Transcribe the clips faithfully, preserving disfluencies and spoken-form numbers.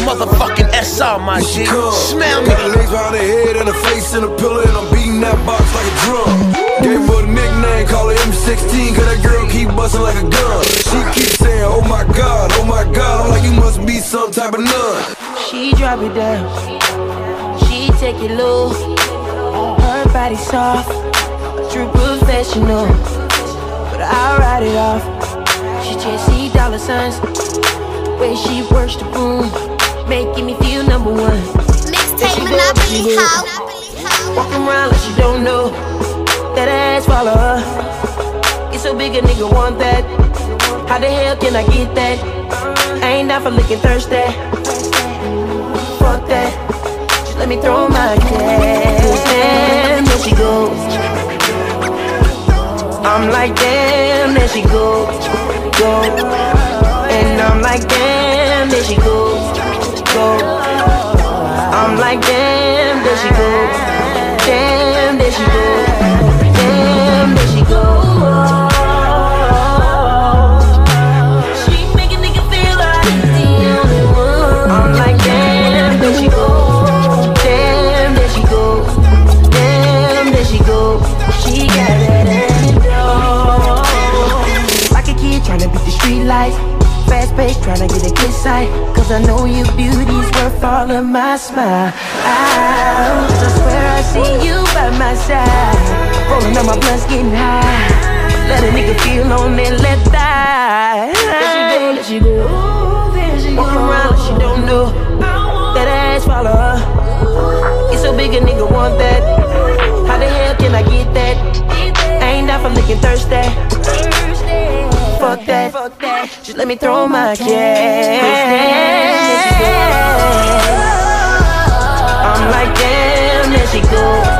motherfucking S R, my G. Smell me. Got her legs behind her head and her face in a pillow, and I'm beating that box like a drum. Gave her a nickname, call her M sixteen, cause that girl keep busting like a gun. She keeps saying, oh my God, oh my God. I'm like, you must be some type of nun. She drop it down, she take it low. Her body soft, true professional, but I'll ride it off. She chasing dollar signs, the way she works the room, making me feel number one. Mixtape Monopoly How. Walking around like she don't know that ass follow her. It's so big a nigga want that. How the hell can I get that? I ain't down for looking thirsty. Fuck that. Just let me throw my cash. Damn, there she goes. I'm like, damn, there she goes. Go. And I'm like, damn, there she goes. Go. I'm like, damn, there she goes. Damn, there she goes. Damn, there she goes. She make a nigga feel like he's the only one. I'm like, damn, there she goes. Damn, there she goes. Damn, there she goes. She got that antidote. Like a kid tryna beat the street lights, fast pace tryna get a good sight, cause I know your beauty's worth all of my smile. I, I swear I see you by my side, rolling on my blunts getting high. Let a nigga feel on it, let die. There she go, there she go. Walk around like she don't know that ass follow her. It's so big a nigga want that. How the hell can I get that? I ain't down for looking thirsty. Fuck that, fuck that. Just let me throw my cash. I'm like, damn, there she goes.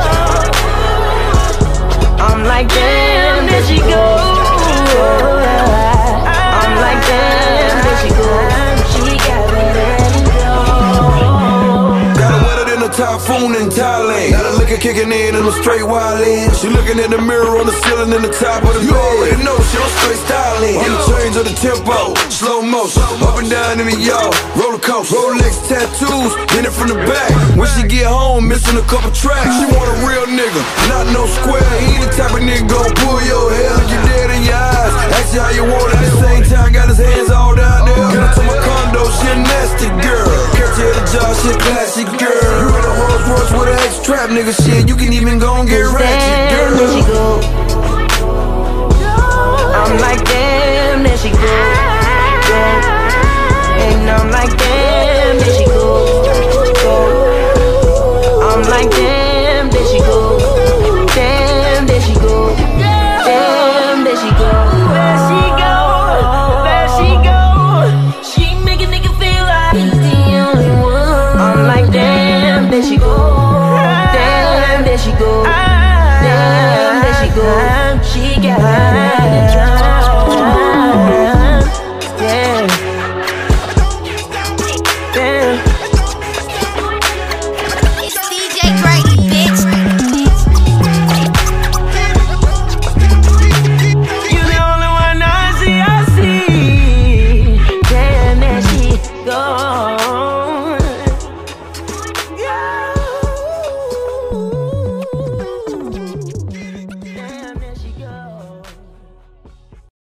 I'm like, damn, there she goes. I'm like, damn, there she goes. She got that antidote. Got her wetter than a typhoon in Thailand. Got her liquor kicking in and a straight wild in. She looking in the mirror on the ceiling in the top of the bed. You already know she on straight styling. In the change of the tempo, slow motion, up and down in the yard, roller coaster, Rolex tattoos, hit it from the back. When she get home, missing a couple tracks. She want a real nigga, not no square. He the type of nigga gon' pull your hair, look you dead in your eyes, ask you how you want it. At the same time, got his hands all down there. Get her to my condo, she a nasty girl. Catch her at the job, she a classy girl. You in a Rolls Royce with an X-Trap, nigga, shit. You can even go and get ratchet, girl. There she go. I'm like, damn, there she goes. Go. And I'm like, damn, there she goes. Go. I'm like, damn, there she goes.